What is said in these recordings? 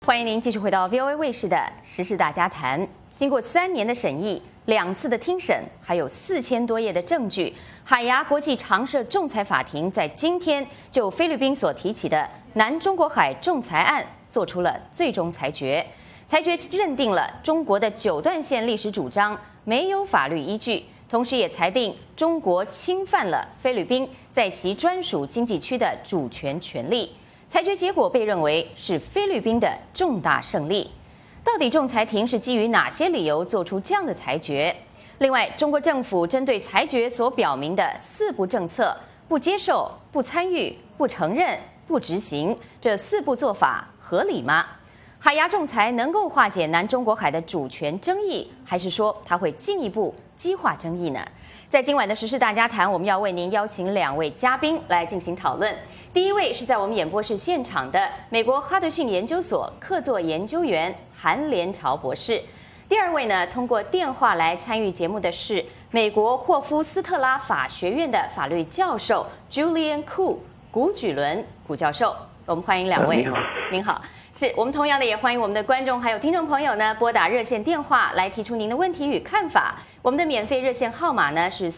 欢迎您继续回到 VOA 卫视的时事大家谈。经过3年的审议，2次的听审，还有4000多页的证据，海牙国际常设仲裁法庭在今天就菲律宾所提起的南中国海仲裁案做出了最终裁决。裁决认定了中国的9段线历史主张没有法律依据，同时也裁定中国侵犯了菲律宾在其专属经济区的主权权利。裁决结果被认为是菲律宾的重大胜利。到底仲裁庭是基于哪些理由做出这样的裁决？另外，中国政府针对裁决所表明的4不政策——不接受、不参与、不承认、不执行，这4不做法合理吗？海牙仲裁能够化解南中国海的主权争议，还是说它会进一步激化争议呢？在今晚的时事大家谈，我们要为您邀请2位嘉宾来进行讨论。第一位是在我们演播室现场的美国哈德逊研究所客座研究员韩连朝博士。第2位呢，通过电话来参与节目的是美国霍夫斯特拉法学院的法律教授 Julian Koo 古举伦古教授。我们欢迎2位。 你好， 您好。是我们同样的也欢迎我们的观众还有听众朋友呢，拨打热线电话来提出您的问题与看法。我们的免费热线号码呢是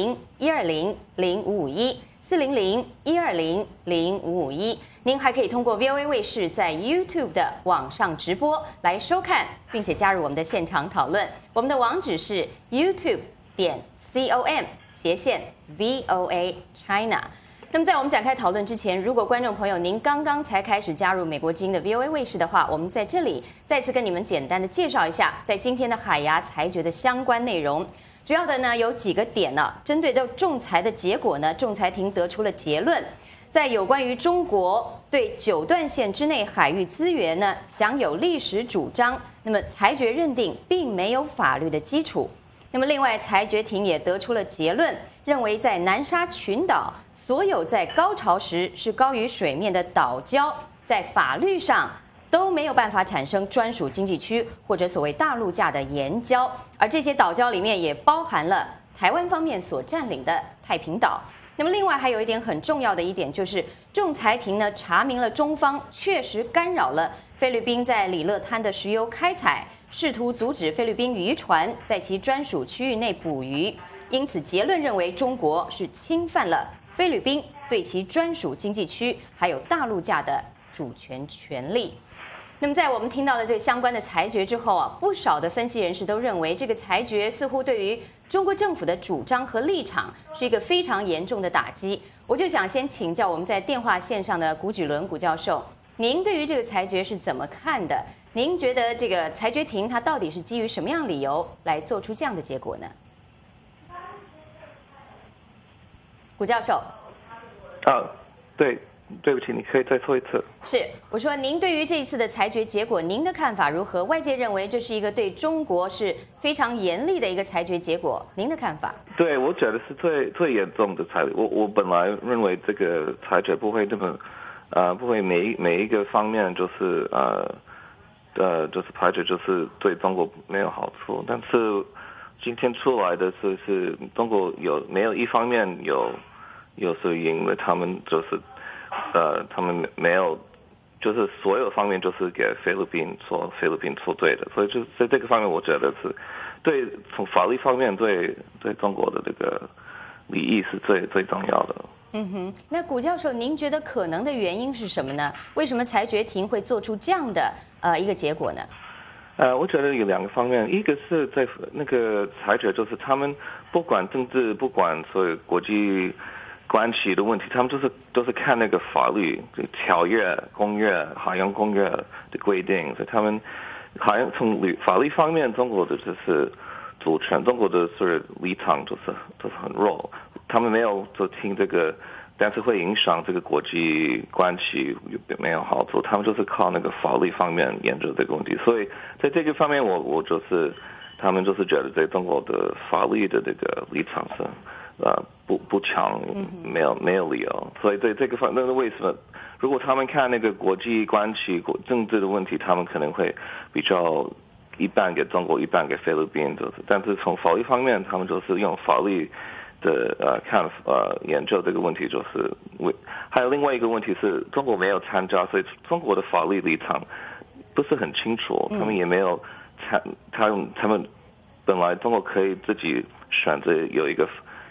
400-120-0551，400-120-0551。您还可以通过 VOA 卫视在 YouTube 的网上直播来收看，并且加入我们的现场讨论。我们的网址是 youtube.com/VOA China。那么在我们展开讨论之前，如果观众朋友您刚刚才开始加入美国之音的 VOA 卫视的话，我们在这里再次跟你们简单的介绍一下在今天的海牙裁决的相关内容。主要的呢有几个点呢，针对这仲裁的结果呢，仲裁庭得出了结论，在有关于中国对9段线之内海域资源呢享有历史主张，那么裁决认定并没有法律的基础。那么另外，裁决庭也得出了结论，认为在南沙群岛所有在高潮时是高于水面的岛礁，在法律上都没有办法产生专属经济区或者所谓大陆架的岩礁，而这些岛礁里面也包含了台湾方面所占领的太平岛。那么另外还有一点很重要的一点，就是仲裁庭呢查明了中方确实干扰了菲律宾在里勒滩的石油开采，试图阻止菲律宾渔船在其专属区域内捕鱼，因此结论认为中国是侵犯了菲律宾对其专属经济区还有大陆架的主权权利。那么在我们听到了这个相关的裁决之后啊，不少的分析人士都认为这个裁决似乎对于中国政府的主张和立场是一个非常严重的打击。我就想先请教我们在电话线上的古举伦古教授，您对于这个裁决是怎么看的？您觉得这个裁决庭它到底是基于什么样的理由来做出这样的结果呢？古教授。 对不起，你可以再说一次。 是，我说您对于这一次的裁决结果，您的看法如何？外界认为这是一个对中国是非常严厉的一个裁决结果，您的看法？ 对，我觉得是最严重的裁决。我本来认为这个裁决不会那么，不会每一个方面就是就是裁决就是对中国没有好处，但是今天出来的是中国没有一方面有是赢了，他们就是他们没有，就是所有方面就是给菲律宾说对的，所以就在这个方面，我觉得是对从法律方面对中国的这个利益是最重要的。 嗯哼，那古教授，您觉得可能的原因是什么呢？为什么裁决庭会做出这样的一个结果呢？ 我觉得有2个方面，一个是在那个裁决，就是他们不管政治，不管所有国际关系的问题，他们都是看那个法律、条约、公约、海洋公约的规定，所以他们好像从法律方面，中国的就是主权，中国的是立场就是很弱，他们没有就听这个，但是会影响这个国际关系没有好处，他们就是靠那个法律方面研究这个问题，所以在这个方面我就是他们就是觉得在中国的法律的这个立场是不强，没有理由，所以对这个方面，那为什么？如果他们看那个国际关系、政治的问题，他们可能会比较一半给中国，一半给菲律宾，就是。但是从法律方面，他们就是用法律的研究这个问题，就是还有另外一个问题是中国没有参加，所以中国的法律立场不是很清楚，他们也没有他们本来中国可以自己选择有一个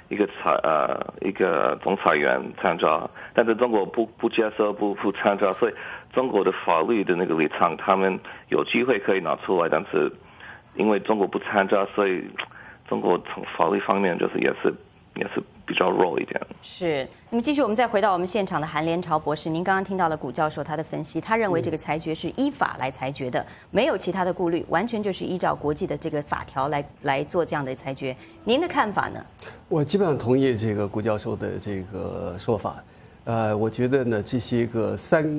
总裁员参加，但是中国不接受不参加，所以中国的法律的那个立场，他们有机会可以拿出来，但是因为中国不参加，所以中国从法律方面就是也是比较弱一点。 是，那么继续我们再回到我们现场的韩连朝博士，您刚刚听到了古教授他的分析，他认为这个裁决是依法来裁决的，没有其他的顾虑，完全就是依照国际的这个法条来做这样的裁决。您的看法呢？ 我基本上同意这个古教授的这个说法。我觉得呢，这些个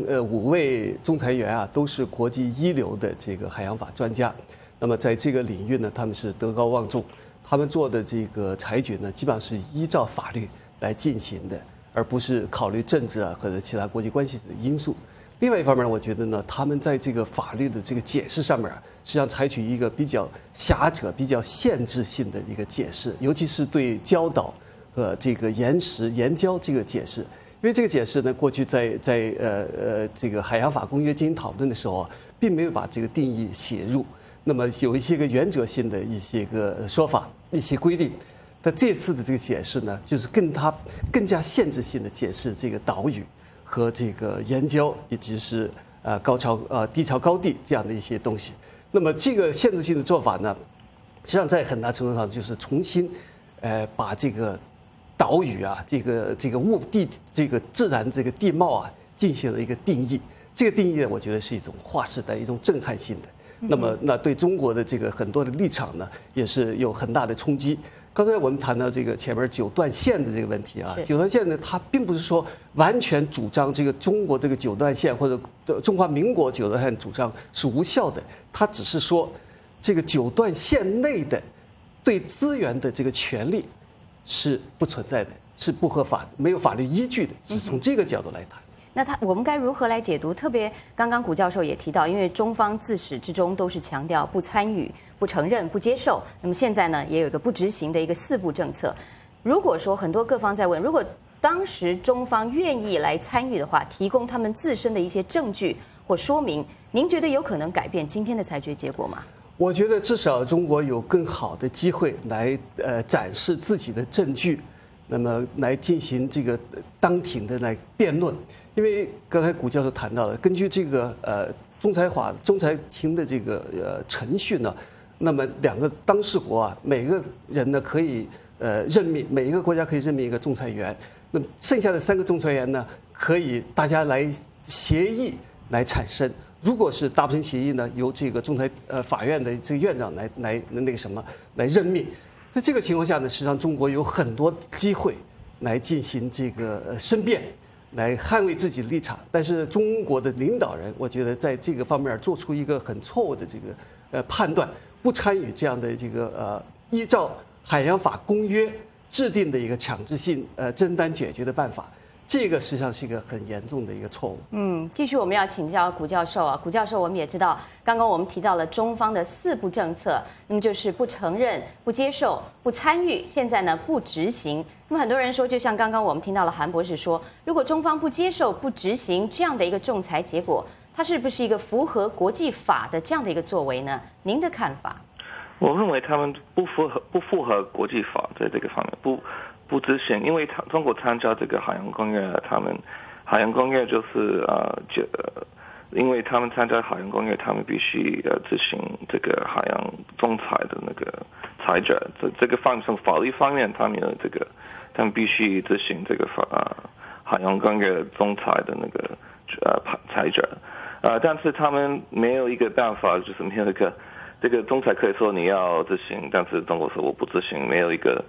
5位仲裁员啊，都是国际一流的这个海洋法专家。那么在这个领域呢，他们是德高望重。他们做的这个裁决呢，基本上是依照法律来进行的，而不是考虑政治啊或者其他国际关系的因素。另外一方面，我觉得呢，他们在这个法律的这个解释上面啊，实际上采取一个比较狭窄、比较限制性的一个解释，尤其是对礁岛和这个岩礁这个解释。因为这个解释呢，过去在这个海洋法公约进行讨论的时候啊，并没有把这个定义写入。那么有一些个原则性的一些个说法、一些规定，但这次的这个解释呢，就是更加限制性的解释这个岛屿和这个岩礁，以及是低潮高地这样的一些东西。那么这个限制性的做法呢，实际上在很大程度上就是重新把这个岛屿啊，这个这个自然这个地貌啊，进行了一个定义。这个定义呢，我觉得是一种划时代、一种震撼性的。那么，那对中国的这个很多的立场呢，也是有很大的冲击。刚才我们谈到这个前面9段线的这个问题啊，9段线呢，它并不是说完全主张这个中国这个9段线或者中华民国9段线主张是无效的，它只是说这个9段线内的对资源的这个权利是不存在的，是不合法的，没有法律依据的，是从这个角度来谈。 那我们该如何来解读？特别刚刚古教授也提到，因为中方自始至终都是强调不参与、不承认、不接受。那么现在呢，也有一个不执行的一个4步政策。如果说很多各方在问，如果当时中方愿意来参与的话，提供他们自身的一些证据或说明，您觉得有可能改变今天的裁决结果吗？ 我觉得至少中国有更好的机会来展示自己的证据，那么来进行这个当庭的来辩论。因为刚才古教授谈到了，根据这个仲裁庭的这个程序呢，那么2个当事国啊，每个人呢可以任命，每一个国家可以任命一个仲裁员，那么剩下的3个仲裁员呢，可以大家来协议来产生。如果是达不成协议呢，由这个仲裁法院的这个院长来任命。在这个情况下呢，实际上中国有很多机会来进行这个申辩，来捍卫自己的立场。但是中国的领导人，我觉得在这个方面做出一个很错误的这个判断，不参与这样的这个依照海洋法公约制定的一个强制性争端解决的办法。这个实际上是一个很严重的一个错误。 继续我们要请教古教授啊，古教授，我们也知道，刚刚我们提到了中方的4步政策，那么就是不承认、不接受、不参与，现在呢不执行。那么很多人说，就像刚刚我们听到了韩博士说，如果中方不接受、不执行这样的一个仲裁结果，它是不是一个符合国际法的这样的一个作为呢？您的看法？ 我认为他们不符合国际法，在这个方面不执行，因为中国参加这个海洋公约，他们海洋公约就是因为他们参加海洋公约，他们必须执行这个海洋仲裁的那个裁决。这个方面从法律方面，他们有这个，他们必须执行这个海洋公约仲裁的那个裁决。但是他们没有一个办法，就是没有一个这个仲裁可以说你要执行，但是中国说我不执行，没有一个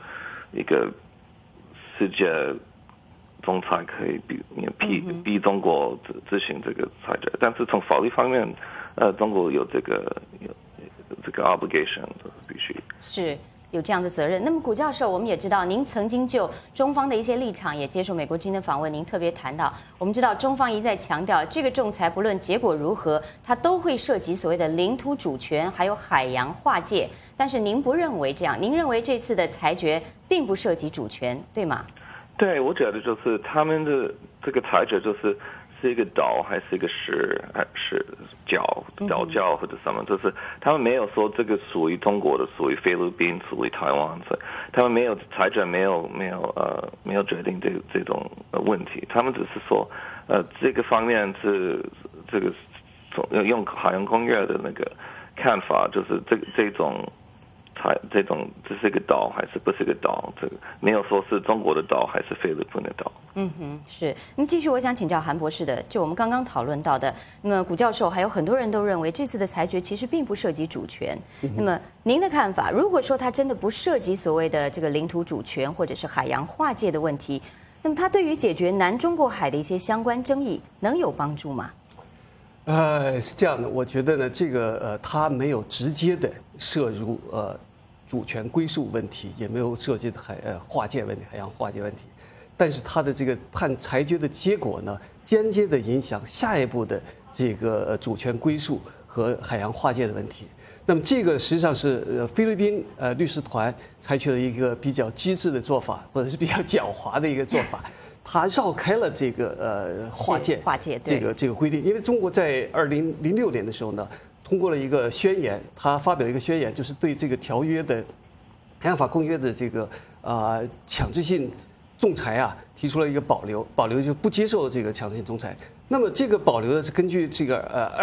世界仲裁可以逼中国执行这个裁决，但是从法律方面，中国有这个 obligation， 必须是有这样的责任。那么古教授，我们也知道，您曾经就中方的一些立场也接受美国之音的访问，您特别谈到，我们知道中方一再强调，这个仲裁不论结果如何，它都会涉及所谓的领土主权，还有海洋划界。但是您不认为这样，您认为这次的裁决并不涉及主权，对吗？ 对，我觉得就是他们的这个裁决就是是一个岛还是一个岛或者什么，就是他们没有说这个属于中国的，属于菲律宾，属于台湾，所以他们没有裁决没有决定这种问题，他们只是说这个方面是这个用海洋公约的那个看法，就是这种这是一个岛还是不是一个岛？这个没有说是中国的岛还是菲律宾的岛。 是。那么继续，我想请教韩博士的，就我们刚刚讨论到的，那么古教授还有很多人都认为这次的裁决其实并不涉及主权。那么您的看法，如果说它真的不涉及所谓的这个领土主权或者是海洋划界的问题，那么它对于解决南中国海的一些相关争议能有帮助吗？ 是这样的，我觉得呢，这个它没有直接的涉入主权归属问题，也没有涉及划界问题、海洋划界问题，但是它的这个裁决的结果呢，间接的影响下一步的这个主权归属和海洋划界的问题。那么这个实际上是菲律宾律师团采取了一个比较机智的做法，或者是比较狡猾的一个做法。他绕开了这个划界这个规定，因为中国在2006年的时候呢，通过了一个宣言，他发表一个宣言，就是对这个条约的海洋法公约的这个强制性仲裁啊提出了一个保留就不接受这个强制性仲裁。那么这个保留呢是根据这个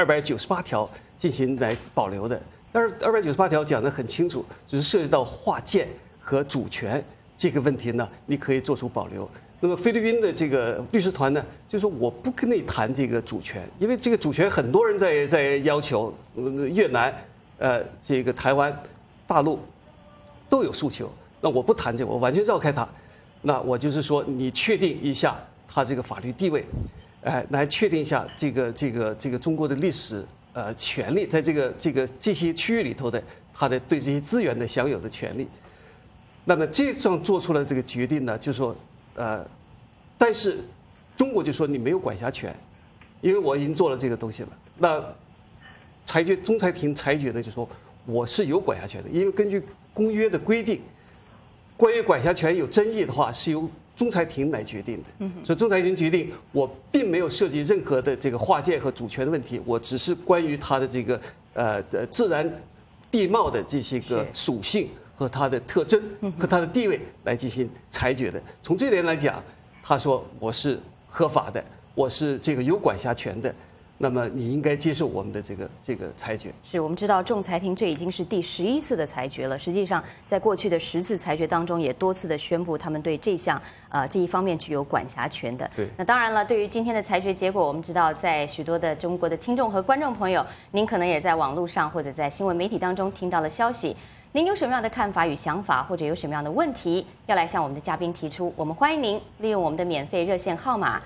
298条进行来保留的，但是298条讲得很清楚，只是涉及到划界和主权这个问题呢，你可以做出保留。那么菲律宾的这个律师团呢，就说我不跟你谈这个主权，因为这个主权很多人在要求，越南、这个台湾、大陆都有诉求，那我不谈这个，我完全绕开它。那我就是说，你确定一下它这个法律地位，来确定一下这个中国的历史权利，在这些区域里头的它的对这些资源的享有的权利。那么这样做出了这个决定呢，就是说。但是中国就说你没有管辖权，因为我已经做了这个东西了。那仲裁庭裁决的就说我是有管辖权的，因为根据公约的规定，关于管辖权有争议的话是由仲裁庭来决定的。所以仲裁庭决定我并没有涉及任何的这个划界和主权的问题，我只是关于它的这个自然地貌的这些个属性。和它的特征和它的地位来进行裁决的。从这点来讲，他说我是合法的，我是这个有管辖权的，那么你应该接受我们的这个裁决。 是我们知道仲裁庭这已经是第11次的裁决了。实际上，在过去的10次裁决当中，也多次的宣布他们对这一方面具有管辖权的。 对。 那当然了，对于今天的裁决结果，我们知道在许多的中国的听众和观众朋友，您可能也在网络上或者在新闻媒体当中听到了消息。您有什么样的看法与想法，或者有什么样的问题要来向我们的嘉宾提出？我们欢迎您利用我们的免费热线号码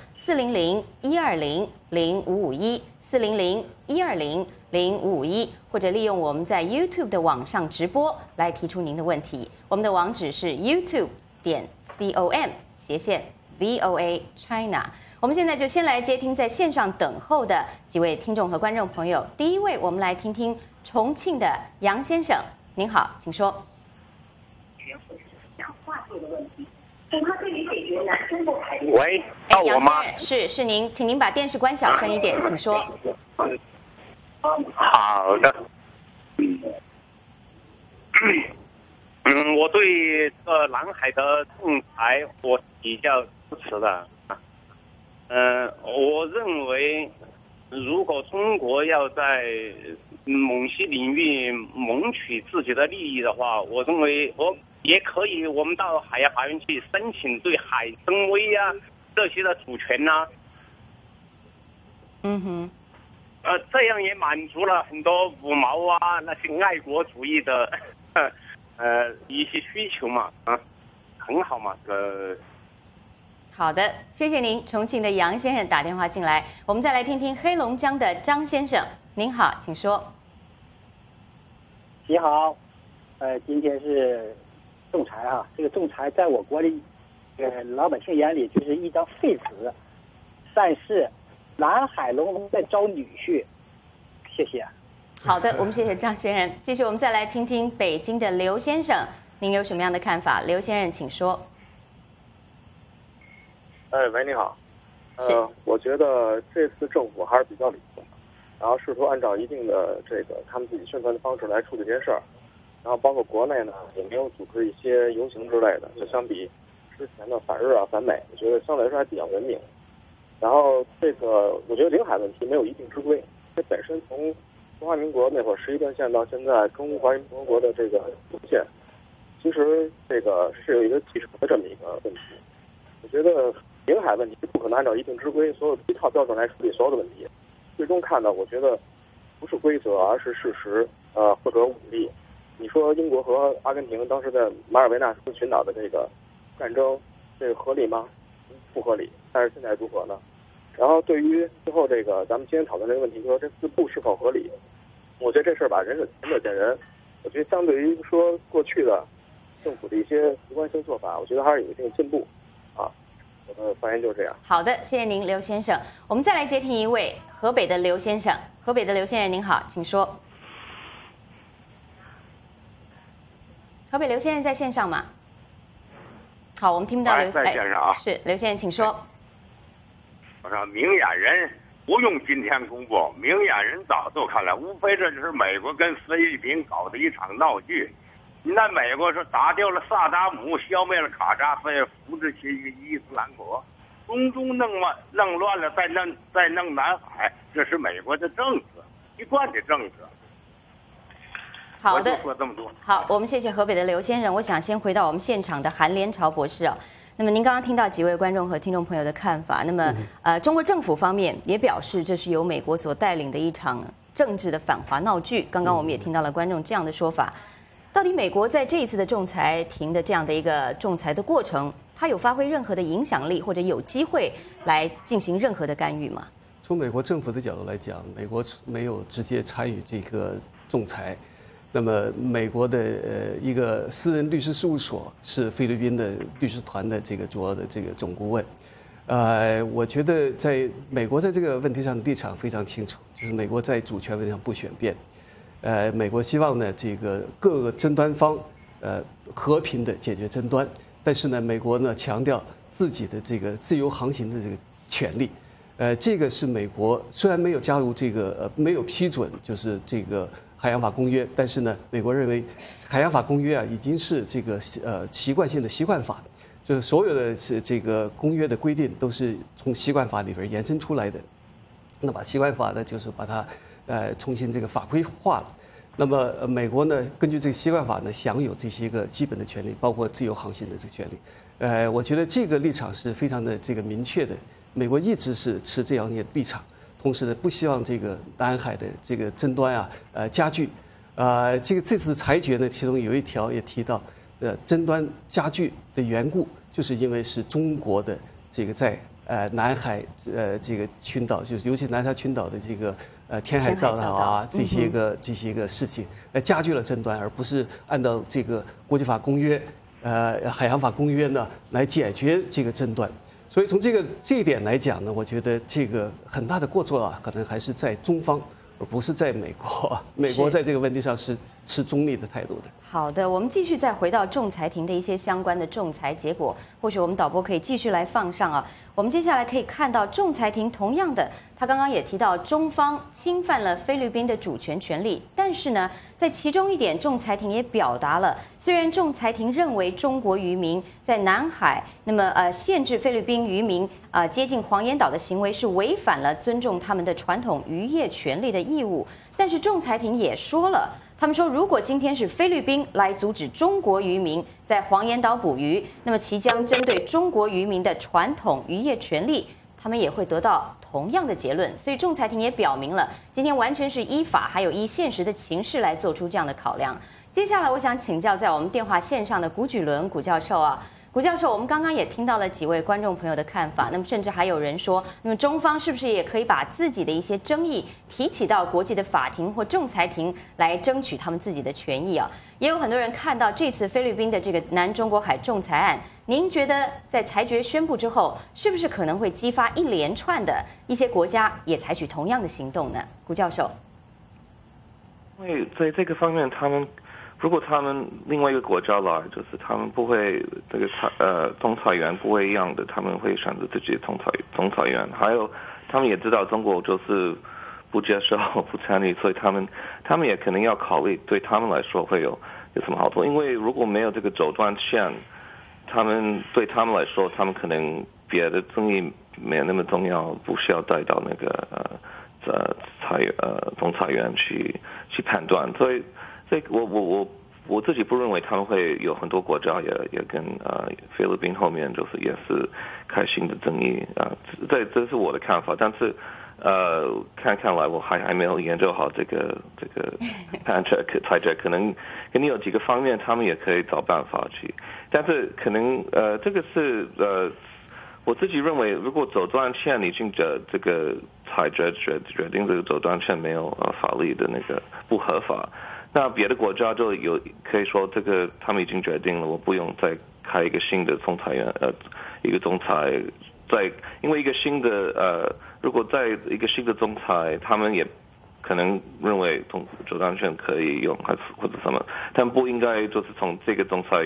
400-120-0551，400-120-0551，或者利用我们在 YouTube 的网上直播来提出您的问题。我们的网址是 youtube.com/VOA China。我们现在就先来接听在线上等候的几位听众和观众朋友。第一位，我们来听听重庆的杨先生。您好，请说。 喂，到我吗？ 是您，请您把电视关小声一点，请说。 好的。我对南海的仲裁我比较支持的。我认为，如果中国要在某些领域谋取自己的利益的话，我认为也可以，我们到海洋法院去申请对海参崴啊这些的主权呐。这样也满足了很多五毛啊那些爱国主义的一些需求嘛，很好嘛， 好的，谢谢您，重庆的杨先生打电话进来，我们再来听听黑龙江的张先生。您好，请说。 你好，今天是仲裁哈，这个仲裁在我国里，老百姓眼里就是一张废纸，但是南海龙在招女婿，谢谢。 好的，我们谢谢张先生。继续，我们再来听听北京的刘先生，您有什么样的看法？刘先生，请说。 喂，你好。 我觉得这次政府还是比较理性的，然后试图按照一定的他们自己宣传的方式来处理这件事儿，然后包括国内呢也没有组织一些游行之类的，就相比之前的反日啊、反美，我觉得相对来说还比较文明。然后我觉得领海问题没有一定之规，这本身从中华民国那会儿11段线到现在中华人民共和国的这个路线，其实是有一个继承的这么一个问题。我觉得领海问题不可能按照一定之规、所有一套标准来处理所有的问题。最终看到，我觉得不是规则，而是事实，或者武力。你说英国和阿根廷当时在马尔维纳斯群岛的这个战争，这个合理吗？不合理。但是现在如何呢？然后对于最后咱们今天讨论这个问题，就说这4步是否合理？我觉得这事儿吧，仁者见仁。我觉得相对于说过去的政府的一些习惯性做法，我觉得还是有一定进步。我的发言就是这样。 好的，谢谢您，刘先生。我们再来接听一位河北的刘先生。河北的刘先生您好，请说。河北刘先生在线上吗？好，我们听不到刘。 在线上啊。 是刘先生，请说。 我说明眼人不用今天公布，明眼人早就看了，无非这就是美国跟菲律宾搞的一场闹剧。那美国是打掉了萨达姆，消灭了卡扎菲，扶植起一个伊斯兰国，中东弄乱了，再弄南海，这是美国的政策，一贯的政策。 好的， 我就说这么多。 好，我们谢谢河北的刘先生。我想先回到我们现场的韩连朝博士啊。那么您刚刚听到几位观众和听众朋友的看法，那么中国政府方面也表示这是由美国所带领的一场政治的反华闹剧。刚刚我们也听到了观众这样的说法。到底美国在这一次的仲裁庭的这样的一个仲裁的过程，它有发挥任何的影响力，或者有机会来进行任何的干预吗？ 从美国政府的角度来讲，美国没有直接参与这个仲裁。那么，美国的一个私人律师事务所是菲律宾的律师团的这个主要的这个总顾问。我觉得在美国在这个问题上的立场非常清楚，就是美国在主权问题上不选边。美国希望呢，这个各个争端方，和平的解决争端，但是呢，美国呢强调自己的这个自由航行的这个权利，这个是美国虽然没有加入这个没有批准就是这个海洋法公约，但是呢，美国认为海洋法公约啊已经是这个习惯性的习惯法，就是所有的这个公约的规定都是从习惯法里边延伸出来的，那把习惯法呢就是把它重新这个法规化了。那么美国呢，根据这个习惯法呢，享有这些个基本的权利，包括自由航行的这个权利。我觉得这个立场是非常的这个明确的。美国一直是持这样一个立场，同时呢，不希望这个南海的这个争端啊，加剧。这次裁决呢，其中有一条也提到，争端加剧的缘故，就是因为是中国的这个在南海这个群岛，就是尤其南沙群岛的这个填海造岛啊这些个事情，加剧了争端，而不是按照这个国际法公约、海洋法公约呢来解决这个争端。所以从这一点来讲呢，我觉得这个很大的过错啊，可能还是在中方，而不是在美国。美国在这个问题上是持中立的态度的。 好的，我们继续再回到仲裁庭的一些相关的仲裁结果，或许我们导播可以继续来放上啊。我们接下来可以看到，仲裁庭同样的，他刚刚也提到中方侵犯了菲律宾的主权权利，但是呢，在其中一点，仲裁庭也表达了，虽然仲裁庭认为中国渔民在南海那么限制菲律宾渔民接近黄岩岛的行为是违反了尊重他们的传统渔业权利的义务，但是仲裁庭也说了。他们说，如果今天是菲律宾来阻止中国渔民在黄岩岛捕鱼，那么其将针对中国渔民的传统渔业权利，他们也会得到同样的结论。所以仲裁庭也表明了，今天完全是依法还有依现实的情势来做出这样的考量。接下来，我想请教在我们电话线上的古举伦古教授啊。古教授，我们刚刚也听到了几位观众朋友的看法，那么甚至还有人说，那么中方是不是也可以把自己的一些争议提起到国际的法庭或仲裁庭来争取他们自己的权益啊？也有很多人看到这次菲律宾的这个南中国海仲裁案，您觉得在裁决宣布之后，是不是可能会激发一连串的一些国家也采取同样的行动呢？古教授， 因为在这个方面，他们如果他们另外一个国家来，就是他们不会这个仲裁员不会一样的，他们会选择自己的仲裁员。还有，他们也知道中国就是不接受不参与，所以他们也可能要考虑对他们来说会有什么好处。因为如果没有这个走断线，对他们来说，他们可能别的争议没有那么重要，不需要带到那个仲裁员去判断。所以我自己不认为他们会有很多国家也跟菲律宾后面就是也是开新的争议这是我的看法。但是看来我还没有研究好这个裁决，可能有几个方面他们也可以找办法去，但是可能这个是我自己认为，如果走断线已经这个裁决决定这个走断线没有法律的那个不合法，那别的国家就可以说这个他们已经决定了，我不用再开一个新的仲裁员一个仲裁。因为一个新的如果在一个新的仲裁，他们也可能认为走断线可以用，还是或者什么，但不应该就是从这个仲裁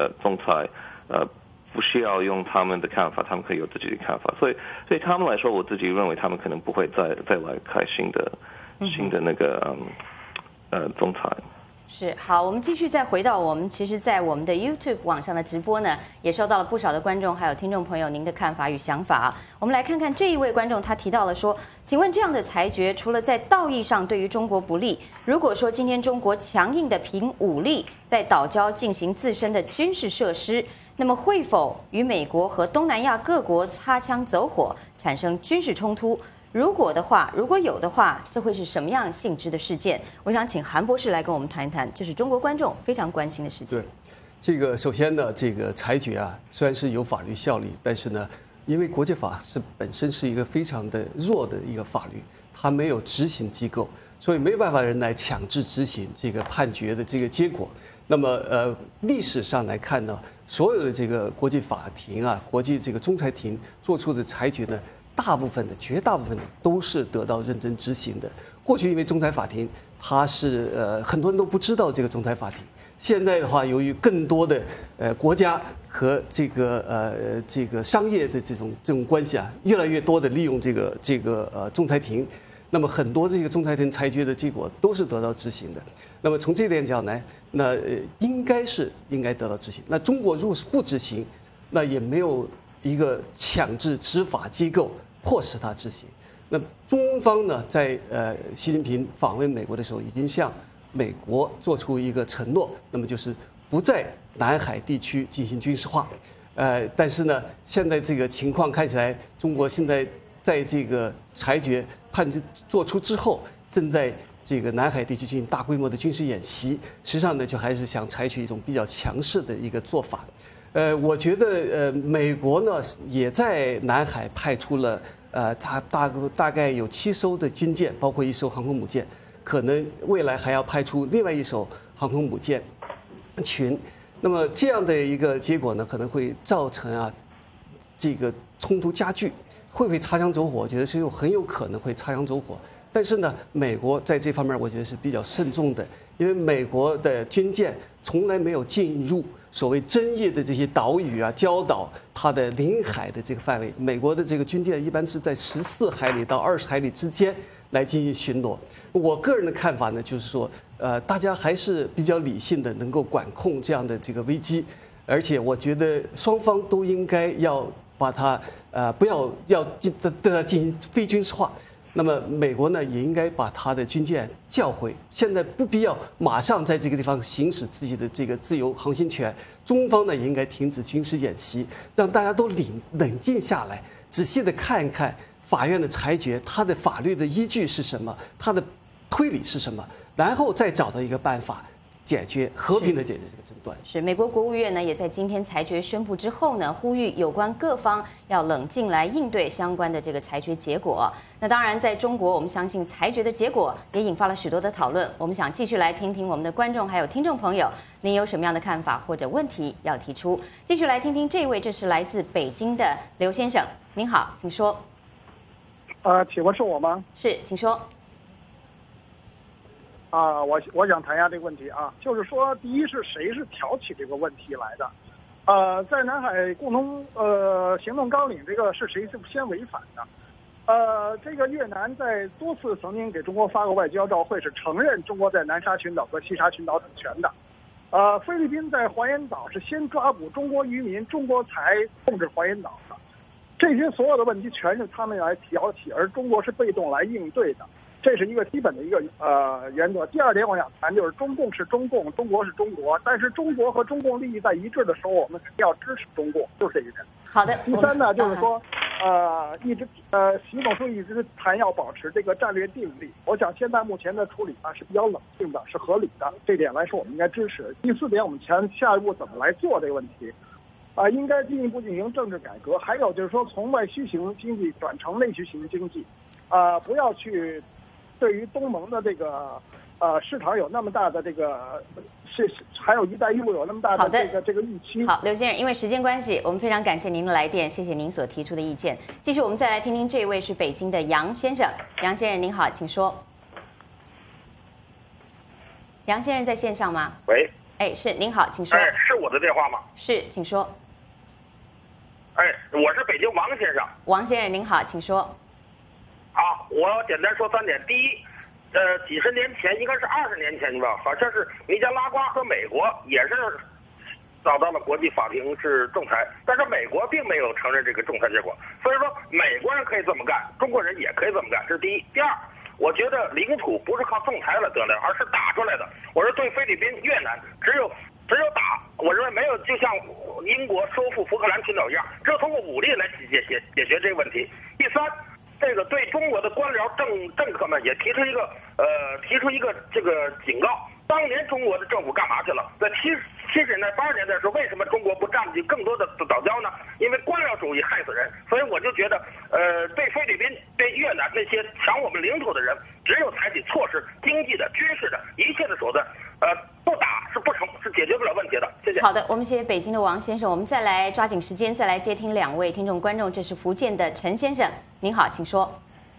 不需要用他们的看法，他们可以有自己的看法。所以他们来说，我自己认为他们可能不会再来开新的那个仲裁。 是，好，我们继续再回到其实在我们的 YouTube 网上的直播呢，也收到了不少的观众还有听众朋友您的看法与想法。我们来看看这一位观众，他提到了说，请问这样的裁决除了在道义上对于中国不利，如果说今天中国强硬的凭武力在岛礁进行自身的军事设施，那么会否与美国和东南亚各国擦枪走火，产生军事冲突？如果有的话，这会是什么样性质的事件？我想请韩博士来跟我们谈一谈，这是中国观众非常关心的事情。 对，这个首先呢，这个裁决啊，虽然是有法律效力，但是呢，因为国际法本身是一个非常的弱的一个法律，它没有执行机构，所以没有办法人来强制执行这个判决的这个结果。那么历史上来看呢，所有的这个国际法庭啊，国际这个仲裁庭做出的裁决呢，绝大部分的都是得到认真执行的。过去因为仲裁法庭它是很多人都不知道这个仲裁法庭，现在的话由于更多的国家和这个商业的这种关系啊，越来越多的利用这个仲裁庭，那么很多这个仲裁庭裁决的结果都是得到执行的。那么从这点讲呢，那应该得到执行。那中国如果是不执行，那也没有一个强制执法机构迫使他执行。那中方呢，在习近平访问美国的时候，已经向美国做出一个承诺，那么就是不在南海地区进行军事化。但是呢，现在这个情况看起来，中国现在在这个裁决判决做出之后，正在这个南海地区进行大规模的军事演习，实际上呢，就还是想采取一种比较强势的一个做法。我觉得美国呢也在南海派出了它大概有7艘的军舰，包括1艘航空母舰，可能未来还要派出另外1艘航空母舰群。那么这样的一个结果呢，可能会造成这个冲突加剧，会不会擦枪走火？我觉得是很有可能会擦枪走火。但是呢，美国在这方面我觉得是比较慎重的，因为美国的军舰从来没有进入所谓争议的这些岛屿啊、礁岛它的领海的这个范围。美国的这个军舰一般是在14海里到20海里之间来进行巡逻。我个人的看法呢，就是说，大家还是比较理性的，能够管控这样的这个危机，而且我觉得双方都应该要把它不要对它进行非军事化。那么美国呢，也应该把他的军舰叫回，现在不必要马上在这个地方行使自己的这个自由航行权。中方呢，也应该停止军事演习，让大家都冷静下来，仔细的看一看法院的裁决，它的法律的依据是什么，它的推理是什么，然后再找到一个办法。和平的解决这个争端。 是美国国务院呢，也在今天裁决宣布之后呢，呼吁有关各方要冷静来应对相关的这个裁决结果。那当然，在中国，我们相信裁决的结果也引发了许多的讨论。我们想继续来听听我们的观众还有听众朋友，您有什么样的看法或者问题要提出？继续来听听这位，这是来自北京的刘先生，您好，请说。 请问是我吗？ 是，请说。 我想谈一下这个问题啊，就是说，第一是谁是挑起这个问题来的？在南海共同行动纲领，这个是谁是先违反的？这个越南在多次曾经给中国发过外交照会，是承认中国在南沙群岛和西沙群岛主权的。菲律宾在黄岩岛是先抓捕中国渔民，中国才控制黄岩岛的。这些所有的问题全是他们来挑起，而中国是被动来应对的。这是一个基本的一个原则。第二点，我想谈就是中共是中共，中国是中国，但是中国和中共利益在一致的时候，我们肯定要支持中共，就是这一点。 好的。 第三呢，就是说，习总书记一直谈要保持这个战略定力。我想现在目前的处理呢是比较冷静的，是合理的，这点来说我们应该支持。第四点，我们下一步怎么来做这个问题？应该进一步进行政治改革，还有就是说从外需型经济转成内需型经济，不要去对于东盟的这个市场有那么大的这个还有一带一路有那么大的这个预期。 好，刘先生，因为时间关系，我们非常感谢您的来电，谢谢您所提出的意见。继续，我们再来听听这位是北京的杨先生。杨先生您好，请说。杨先生在线上吗？ 喂。 哎，是，您好，请说。 哎，是我的电话吗？ 是，请说。 哎，我是北京王先生。 王先生您好，请说。 好，我简单说3点。第一，几十年前，应该是20年前吧，好像是尼加拉瓜和美国也是找到了国际法庭是仲裁，但是美国并没有承认这个仲裁结果。所以说，美国人可以这么干，中国人也可以这么干，这是第一。第二，我觉得领土不是靠仲裁了得来，而是打出来的。我说对菲律宾、越南，只有打，我认为没有就像英国收复福克兰群岛一样，只有通过武力来解决这个问题。第三，这个对中国的官僚政客们也提出一个这个警告。当年中国的政府干嘛去了？在70年代、80年代的时候，为什么中国不占据更多的岛礁呢？因为官僚主义害死人。所以我就觉得，对菲律宾、对越南那些抢我们领土的人，只有采取措施、经济的、军事的一切的手段，不打是解决不了问题的。谢谢。 好的，我们谢谢北京的王先生，我们再来抓紧时间，再来接听2位听众观众。这是福建的陈先生，您好，请说。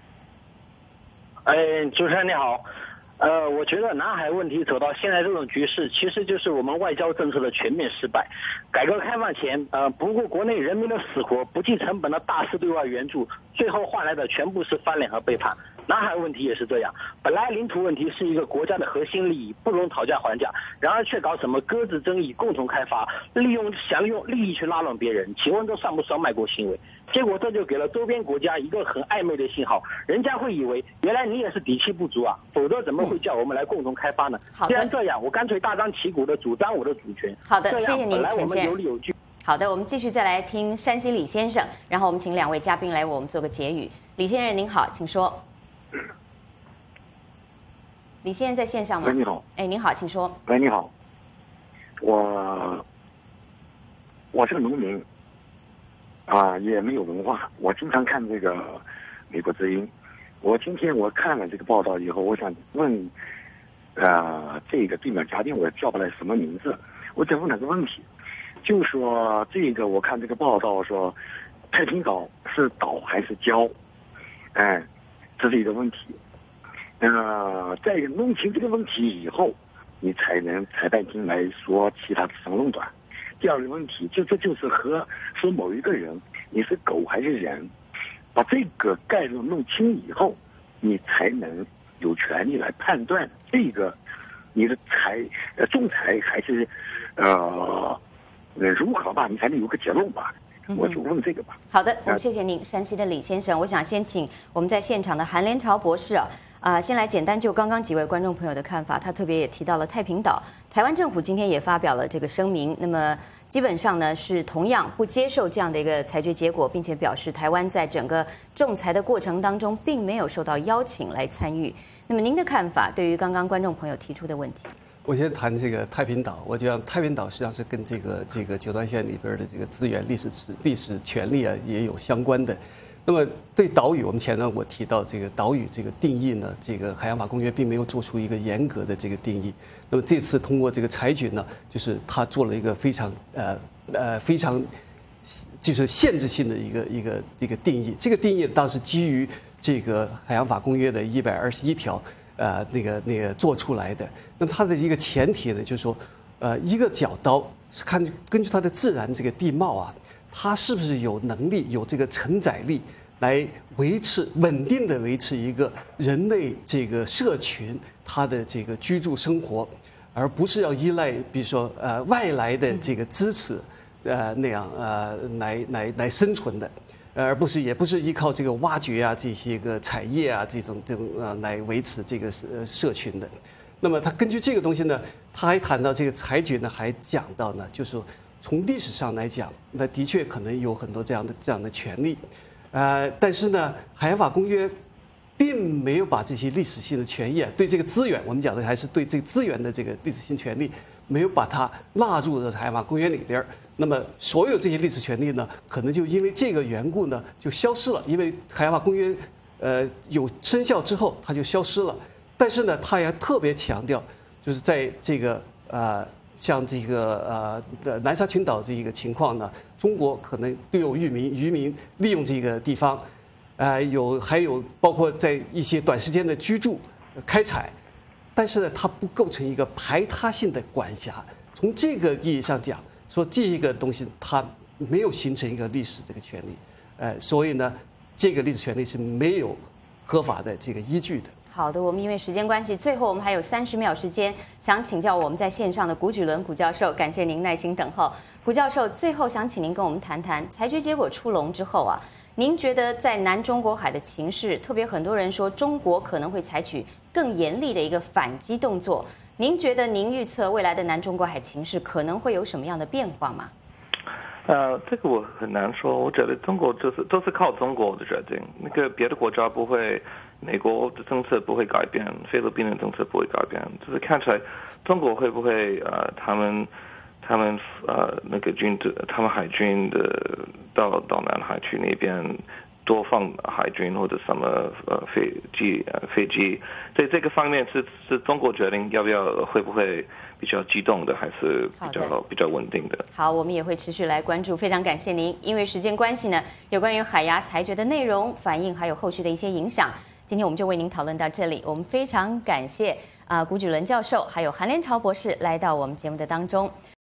主持人你好。我觉得南海问题走到现在这种局势，其实就是我们外交政策的全面失败。改革开放前，不顾国内人民的死活，不计成本的大肆对外援助，最后换来的全部是翻脸和背叛。南海问题也是这样，本来领土问题是一个国家的核心利益，不容讨价还价，然而却搞什么搁置争议、共同开发，想用利益去拉拢别人，请问这算不算卖国行为？结果这就给了周边国家一个很暧昧的信号，人家会以为原来你也是底气不足啊，否则怎么会叫我们来共同开发呢？既然这样，我干脆大张旗鼓地主张我的主权。 好的，谢谢您， 本来我们有理有据。 好的，我们继续再来听山西李先生，然后我们请2位嘉宾来为我们做个结语。李先生您好，请说。李先生在线上吗？ 喂，你好。 哎，您好，请说。 喂，你好。我是个农民，也没有文化。我经常看这个美国之音。今天我看了这个报道以后，我想问，这个对面嘉宾我叫不来什么名字，我想问两个问题，就是说这个我看这个报道说，太平岛是岛还是礁？这是一个问题。在弄清这个问题以后，你才能裁判庭来说其他上论断。第二个问题，这就是和说某一个人你是狗还是人，把这个概论弄清以后，你才能有权利来判断这个你的仲裁还是如何吧，你才能有个结论吧。我就问这个吧。 好的，我们谢谢您，山西的李先生。我想先请我们在现场的韩连朝博士先来简单就刚刚几位观众朋友的看法。他特别也提到了太平岛，台湾政府今天也发表了这个声明，那么基本上呢是同样不接受这样的一个裁决结果，并且表示台湾在整个仲裁的过程当中并没有受到邀请来参与。那么您的看法对于刚刚观众朋友提出的问题？ 我先谈这个太平岛，我觉得太平岛实际上是跟这个九段线里边的这个资源、历史权利也有相关的。那么对岛屿，我们前段我提到这个岛屿这个定义呢，这个海洋法公约并没有做出一个严格的这个定义。那么这次通过这个裁决呢，就是他做了一个非常就是限制性的一个定义。这个定义当时基于这个海洋法公约的121条。 那个做出来的。那么它的一个前提呢，就是说，一个角刀是根据它的自然这个地貌啊，它是不是有能力有这个承载力来稳定的维持一个人类这个社群它的这个居住生活，而不是要依赖比如说外来的这个支持那样来生存的。而也不是依靠这个挖掘啊这些个产业啊这种来维持这个社群的。那么他根据这个东西呢，他还谈到这个裁决呢，还讲到呢，就是说从历史上来讲，那的确可能有很多这样的权利，但是呢，海洋法公约并没有把这些历史性的权益啊，对这个资源，我们讲的还是对这个资源的这个历史性权利，没有把它纳入到海洋法公约里边。那么所有这些历史权利呢，可能就因为这个缘故呢，就消失了。因为海洋法公约，有生效之后，它就消失了。但是呢，他也特别强调，就是在这个像这个南沙群岛这一个情况呢，中国可能对有渔民利用这个地方，还有包括在一些短时间的居住、开采，但是呢，它不构成一个排他性的管辖。从这个意义上讲，说这个东西它没有形成一个历史这个权利，所以呢，这个历史权利是没有合法的这个依据的。 好的，我们因为时间关系，最后我们还有30秒时间，想请教我们在线上的古举伦古教授，感谢您耐心等候。古教授，最后想请您跟我们谈谈裁决结果出笼之后啊，您觉得在南中国海的情势，特别很多人说中国可能会采取更严厉的一个反击动作，您觉得您预测未来的南中国海情势可能会有什么样的变化吗？ 这个我很难说。我觉得中国都是靠中国的决定，那个别的国家不会，美国的政策不会改变，菲律宾的政策不会改变，就是看起来中国会不会他们那个他们海军的到南海去那边多放海军或者什么飞机，在这个方面是中国决定要不要会不会比较激动的，还是比较稳定的。 好，我们也会持续来关注，非常感谢您。因为时间关系呢，有关于海牙裁决的内容、反应还有后续的一些影响，今天我们就为您讨论到这里。我们非常感谢古举伦教授还有韩连朝博士来到我们节目的当中。